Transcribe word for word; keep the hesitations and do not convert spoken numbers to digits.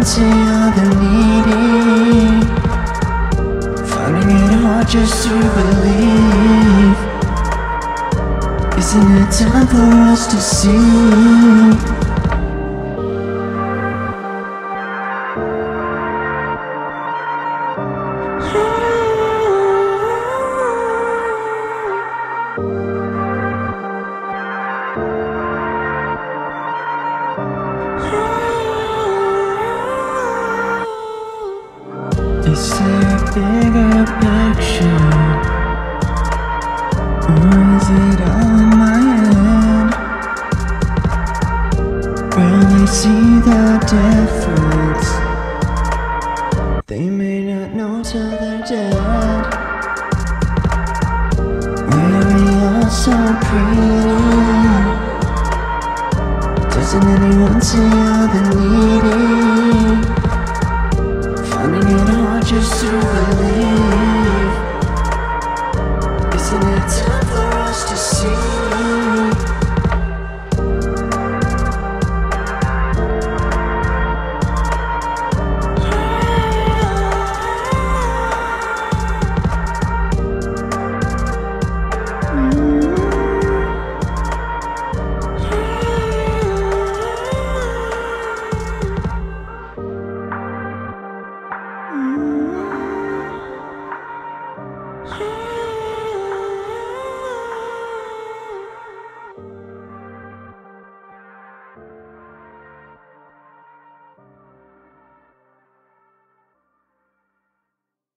exploiting other needy, finding it hard just to believe. Isn't it time for us to see? Is there a bigger picture, or is it all in my head? Will they see the difference? They may not know till they're dead. We're all so pretty.